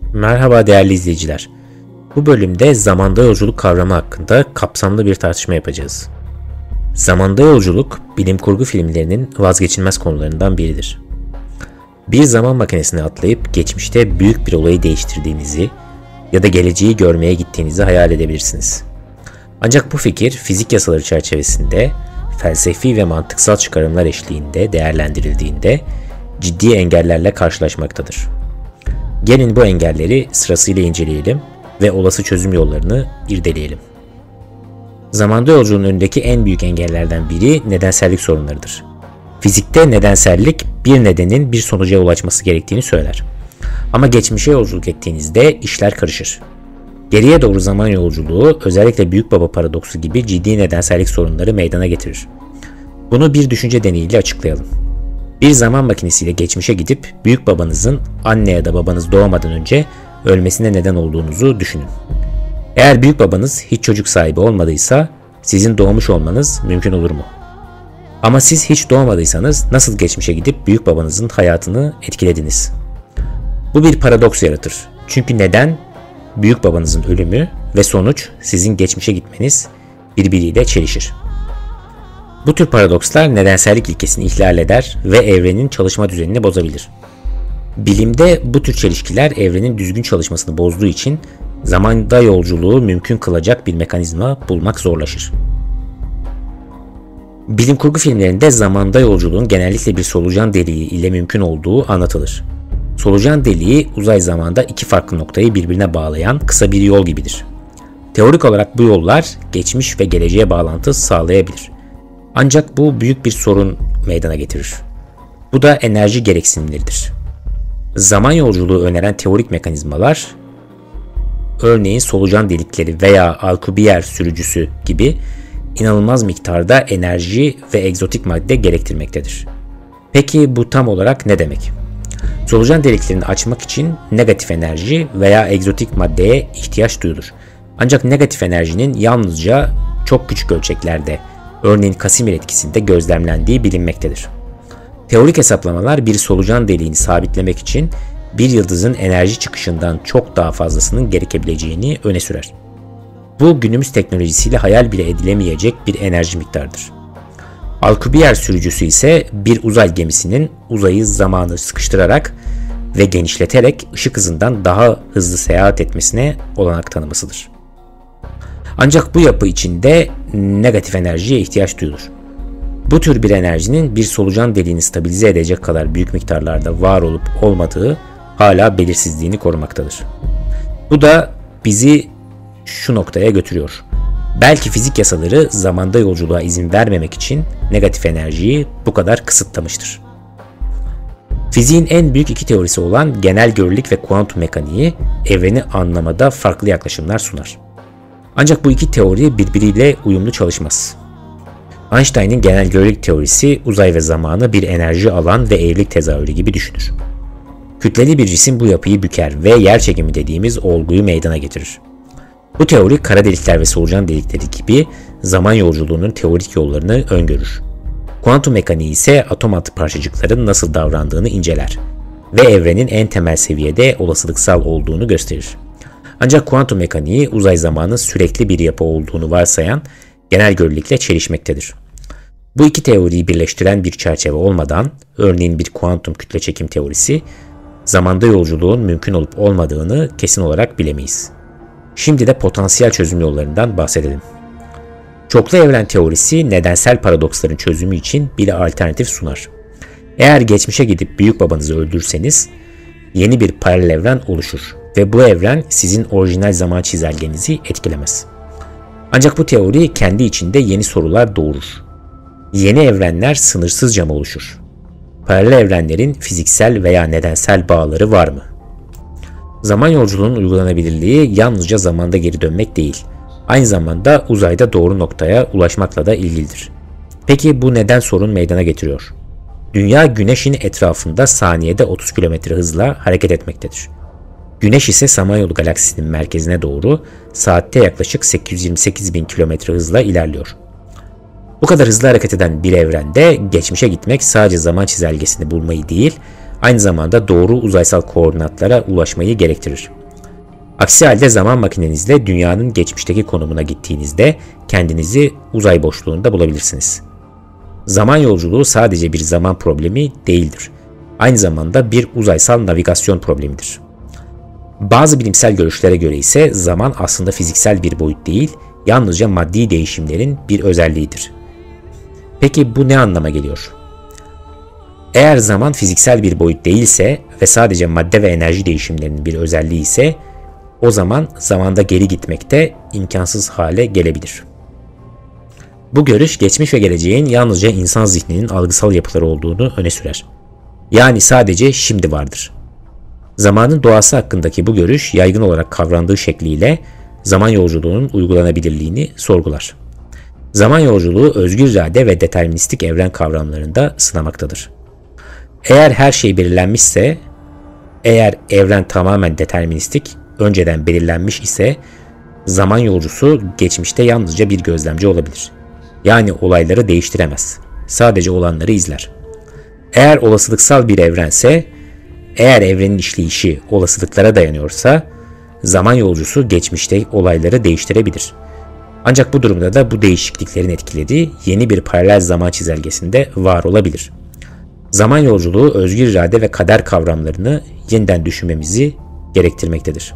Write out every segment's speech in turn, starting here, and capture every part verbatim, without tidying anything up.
Merhaba değerli izleyiciler. Bu bölümde zamanda yolculuk kavramı hakkında kapsamlı bir tartışma yapacağız. Zamanda yolculuk, bilim kurgu filmlerinin vazgeçilmez konularından biridir. Bir zaman makinesine atlayıp geçmişte büyük bir olayı değiştirdiğinizi ya da geleceği görmeye gittiğinizi hayal edebilirsiniz. Ancak bu fikir fizik yasaları çerçevesinde, felsefi ve mantıksal çıkarımlar eşliğinde değerlendirildiğinde ciddi engellerle karşılaşmaktadır. Gelin bu engelleri sırasıyla inceleyelim ve olası çözüm yollarını irdeleyelim. Zamanda yolculuğunun önündeki en büyük engellerden biri nedensellik sorunlarıdır. Fizikte nedensellik bir nedenin bir sonuca ulaşması gerektiğini söyler. Ama geçmişe yolculuk ettiğinizde işler karışır. Geriye doğru zaman yolculuğu özellikle Büyük Baba paradoksu gibi ciddi nedensellik sorunları meydana getirir. Bunu bir düşünce deneyiyle açıklayalım. Bir zaman makinesiyle geçmişe gidip büyük babanızın anne ya da babanız doğmadan önce ölmesine neden olduğunuzu düşünün. Eğer büyük babanız hiç çocuk sahibi olmadıysa sizin doğmuş olmanız mümkün olur mu? Ama siz hiç doğmadıysanız nasıl geçmişe gidip büyük babanızın hayatını etkilediniz? Bu bir paradoks yaratır. Çünkü neden büyük babanızın ölümü ve sonuç sizin geçmişe gitmeniz birbiriyle çelişir. Bu tür paradokslar nedensellik ilkesini ihlal eder ve evrenin çalışma düzenini bozabilir. Bilimde bu tür çelişkiler evrenin düzgün çalışmasını bozduğu için zamanda yolculuğu mümkün kılacak bir mekanizma bulmak zorlaşır. Bilim kurgu filmlerinde zamanda yolculuğun genellikle bir solucan deliği ile mümkün olduğu anlatılır. Solucan deliği uzay zamanda iki farklı noktayı birbirine bağlayan kısa bir yol gibidir. Teorik olarak bu yollar geçmiş ve geleceğe bağlantı sağlayabilir. Ancak bu büyük bir sorun meydana getirir. Bu da enerji gereksinimleridir. Zaman yolculuğu öneren teorik mekanizmalar, örneğin solucan delikleri veya Alcubierre sürücüsü gibi inanılmaz miktarda enerji ve egzotik madde gerektirmektedir. Peki bu tam olarak ne demek? Solucan deliklerini açmak için negatif enerji veya egzotik maddeye ihtiyaç duyulur. Ancak negatif enerjinin yalnızca çok küçük ölçeklerde, örneğin Casimir etkisinde gözlemlendiği bilinmektedir. Teorik hesaplamalar bir solucan deliğini sabitlemek için bir yıldızın enerji çıkışından çok daha fazlasının gerekebileceğini öne sürer. Bu günümüz teknolojisiyle hayal bile edilemeyecek bir enerji miktarıdır. Alcubierre sürücüsü ise bir uzay gemisinin uzayı zamanı sıkıştırarak ve genişleterek ışık hızından daha hızlı seyahat etmesine olanak tanımasıdır. Ancak bu yapı içinde negatif enerjiye ihtiyaç duyulur. Bu tür bir enerjinin bir solucan deliğini stabilize edecek kadar büyük miktarlarda var olup olmadığı hala belirsizliğini korumaktadır. Bu da bizi şu noktaya götürüyor. Belki fizik yasaları zamanda yolculuğa izin vermemek için negatif enerjiyi bu kadar kısıtlamıştır. Fiziğin en büyük iki teorisi olan genel görelilik ve kuantum mekaniği evreni anlamada farklı yaklaşımlar sunar. Ancak bu iki teori birbiriyle uyumlu çalışmaz. Einstein'ın genel görelilik teorisi uzay ve zamanı bir enerji alan ve eğrilik tezahürü gibi düşünür. Kütleli bir cisim bu yapıyı büker ve yerçekimi dediğimiz olguyu meydana getirir. Bu teori kara delikler ve solucan delikleri gibi zaman yolculuğunun teorik yollarını öngörür. Kuantum mekaniği ise atom altı parçacıkların nasıl davrandığını inceler ve evrenin en temel seviyede olasılıksal olduğunu gösterir. Ancak kuantum mekaniği uzay zamanın sürekli bir yapı olduğunu varsayan genel görelilikle çelişmektedir. Bu iki teoriyi birleştiren bir çerçeve olmadan, örneğin bir kuantum kütle çekim teorisi, zamanda yolculuğun mümkün olup olmadığını kesin olarak bilemeyiz. Şimdi de potansiyel çözüm yollarından bahsedelim. Çoklu evren teorisi nedensel paradoksların çözümü için bir alternatif sunar. Eğer geçmişe gidip büyük babanızı öldürseniz yeni bir paralel evren oluşur ve bu evren sizin orijinal zaman çizelgenizi etkilemez. Ancak bu teori kendi içinde yeni sorular doğurur. Yeni evrenler sınırsızca mı oluşur? Paralel evrenlerin fiziksel veya nedensel bağları var mı? Zaman yolculuğunun uygulanabilirliği yalnızca zamanda geri dönmek değil, aynı zamanda uzayda doğru noktaya ulaşmakla da ilgilidir. Peki bu neden sorun meydana getiriyor? Dünya Güneş'in etrafında saniyede otuz kilometre hızla hareket etmektedir. Güneş ise Samanyolu galaksisinin merkezine doğru saatte yaklaşık sekiz yüz yirmi sekiz bin kilometre hızla ilerliyor. Bu kadar hızlı hareket eden bir evrende geçmişe gitmek sadece zaman çizelgesini bulmayı değil, aynı zamanda doğru uzaysal koordinatlara ulaşmayı gerektirir. Aksi halde zaman makinenizle dünyanın geçmişteki konumuna gittiğinizde kendinizi uzay boşluğunda bulabilirsiniz. Zaman yolculuğu sadece bir zaman problemi değildir. Aynı zamanda bir uzaysal navigasyon problemidir. Bazı bilimsel görüşlere göre ise zaman aslında fiziksel bir boyut değil, yalnızca maddi değişimlerin bir özelliğidir. Peki bu ne anlama geliyor? Eğer zaman fiziksel bir boyut değilse ve sadece madde ve enerji değişimlerinin bir özelliği ise, o zaman zamanda geri gitmek de imkansız hale gelebilir. Bu görüş geçmiş ve geleceğin yalnızca insan zihninin algısal yapıları olduğunu öne sürer. Yani sadece şimdi vardır. Zamanın doğası hakkındaki bu görüş yaygın olarak kavrandığı şekliyle zaman yolculuğunun uygulanabilirliğini sorgular. Zaman yolculuğu özgür irade ve deterministik evren kavramlarında sınamaktadır. Eğer her şey belirlenmişse, eğer evren tamamen deterministik, önceden belirlenmiş ise zaman yolcusu geçmişte yalnızca bir gözlemci olabilir. Yani olayları değiştiremez. Sadece olanları izler. Eğer olasılıksal bir evrense, eğer evrenin işleyişi olasılıklara dayanıyorsa, zaman yolcusu geçmişte olayları değiştirebilir. Ancak bu durumda da bu değişikliklerin etkileri yeni bir paralel zaman çizelgesinde var olabilir. Zaman yolculuğu özgür irade ve kader kavramlarını yeniden düşünmemizi gerektirmektedir.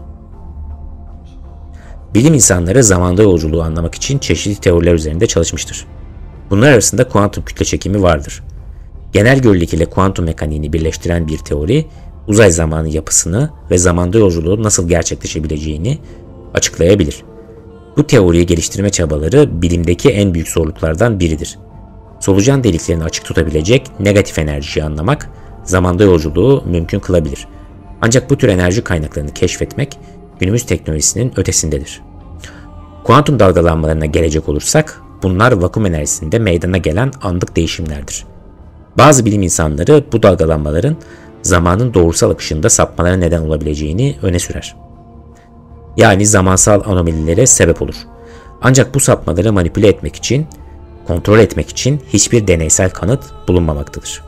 Bilim insanları zamanda yolculuğu anlamak için çeşitli teoriler üzerinde çalışmıştır. Bunlar arasında kuantum kütle çekimi vardır. Genel görelilik ile kuantum mekaniğini birleştiren bir teori, uzay zamanı yapısını ve zamanda yolculuğu nasıl gerçekleşebileceğini açıklayabilir. Bu teoriyi geliştirme çabaları bilimdeki en büyük zorluklardan biridir. Solucan deliklerini açık tutabilecek negatif enerjiyi anlamak, zamanda yolculuğu mümkün kılabilir. Ancak bu tür enerji kaynaklarını keşfetmek, günümüz teknolojisinin ötesindedir. Kuantum dalgalanmalarına gelecek olursak, bunlar vakum enerjisinde meydana gelen anlık değişimlerdir. Bazı bilim insanları bu dalgalanmaların zamanın doğrusal akışında sapmalara neden olabileceğini öne sürer. Yani zamansal anomalilere sebep olur. Ancak bu sapmaları manipüle etmek için, kontrol etmek için hiçbir deneysel kanıt bulunmamaktadır.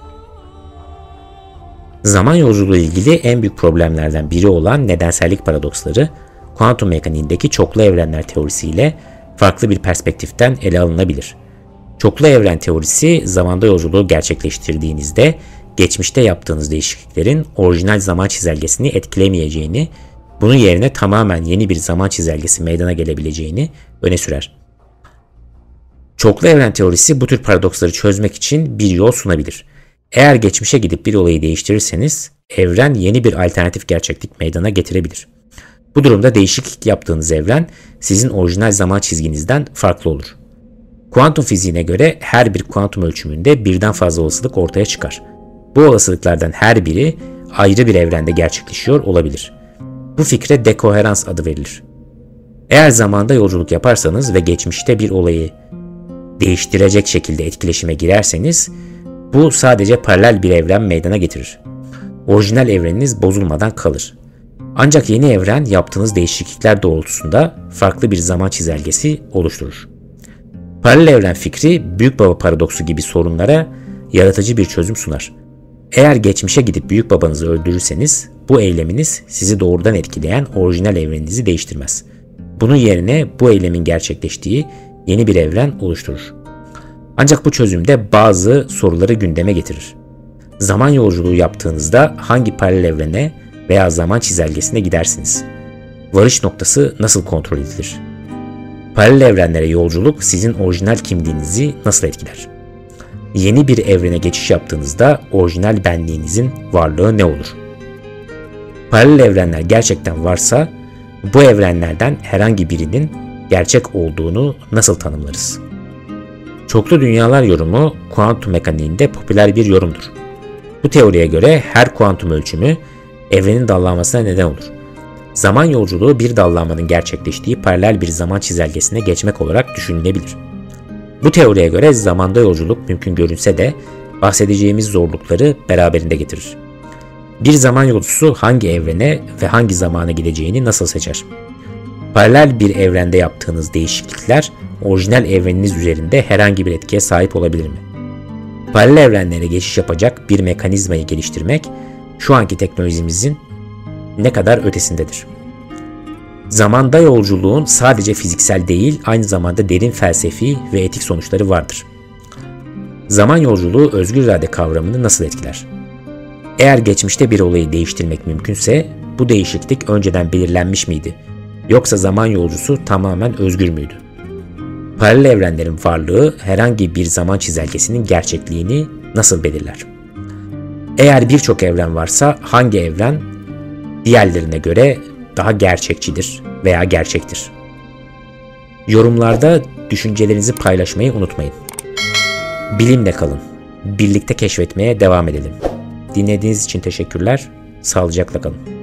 Zaman yolculuğu ile ilgili en büyük problemlerden biri olan nedensellik paradoksları, kuantum mekaniğindeki çoklu evrenler teorisiyle farklı bir perspektiften ele alınabilir. Çoklu evren teorisi, zamanda yolculuğu gerçekleştirdiğinizde geçmişte yaptığınız değişikliklerin orijinal zaman çizelgesini etkilemeyeceğini, bunun yerine tamamen yeni bir zaman çizelgesi meydana gelebileceğini öne sürer. Çoklu evren teorisi bu tür paradoksları çözmek için bir yol sunabilir. Eğer geçmişe gidip bir olayı değiştirirseniz, evren yeni bir alternatif gerçeklik meydana getirebilir. Bu durumda değişiklik yaptığınız evren sizin orijinal zaman çizginizden farklı olur. Kuantum fiziğine göre her bir kuantum ölçümünde birden fazla olasılık ortaya çıkar. Bu olasılıklardan her biri ayrı bir evrende gerçekleşiyor olabilir. Bu fikre dekoherans adı verilir. Eğer zamanda yolculuk yaparsanız ve geçmişte bir olayı değiştirecek şekilde etkileşime girerseniz, bu sadece paralel bir evren meydana getirir. Orijinal evreniniz bozulmadan kalır. Ancak yeni evren yaptığınız değişiklikler doğrultusunda farklı bir zaman çizelgesi oluşturur. Paralel evren fikri, Büyük Baba paradoksu gibi sorunlara yaratıcı bir çözüm sunar. Eğer geçmişe gidip büyük babanızı öldürürseniz, bu eyleminiz sizi doğrudan etkileyen orijinal evreninizi değiştirmez. Bunun yerine bu eylemin gerçekleştiği yeni bir evren oluşturur. Ancak bu çözümde bazı soruları gündeme getirir. Zaman yolculuğu yaptığınızda hangi paralel evrene veya zaman çizelgesine gidersiniz? Varış noktası nasıl kontrol edilir? Paralel evrenlere yolculuk sizin orijinal kimliğinizi nasıl etkiler? Yeni bir evrene geçiş yaptığınızda orijinal benliğinizin varlığı ne olur? Paralel evrenler gerçekten varsa, bu evrenlerden herhangi birinin gerçek olduğunu nasıl tanımlarız? Çoklu dünyalar yorumu kuantum mekaniğinde popüler bir yorumdur. Bu teoriye göre her kuantum ölçümü evrenin dallanmasına neden olur. Zaman yolculuğu bir dallanmanın gerçekleştiği paralel bir zaman çizelgesine geçmek olarak düşünülebilir. Bu teoriye göre zamanda yolculuk mümkün görünse de bahsedeceğimiz zorlukları beraberinde getirir. Bir zaman yolcusu hangi evrene ve hangi zamana gideceğini nasıl seçer? Paralel bir evrende yaptığınız değişiklikler orijinal evreniniz üzerinde herhangi bir etkiye sahip olabilir mi? Paralel evrenlere geçiş yapacak bir mekanizmayı geliştirmek şu anki teknolojimizin ne kadar ötesindedir. Zamanda yolculuğun sadece fiziksel değil, aynı zamanda derin felsefi ve etik sonuçları vardır. Zaman yolculuğu özgür irade kavramını nasıl etkiler? Eğer geçmişte bir olayı değiştirmek mümkünse, bu değişiklik önceden belirlenmiş miydi? Yoksa zaman yolcusu tamamen özgür müydü? Paralel evrenlerin varlığı herhangi bir zaman çizelgesinin gerçekliğini nasıl belirler? Eğer birçok evren varsa hangi evren diğerlerine göre daha gerçekçidir veya gerçektir? Yorumlarda düşüncelerinizi paylaşmayı unutmayın. Bilimle kalın. Birlikte keşfetmeye devam edelim. Dinlediğiniz için teşekkürler. Sağlıcakla kalın.